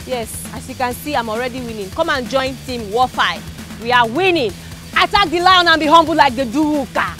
Yes, as you can see, I'm already winning. Come and join Team Wofai. We are winning. Attack the lion and be humble like the Duruka.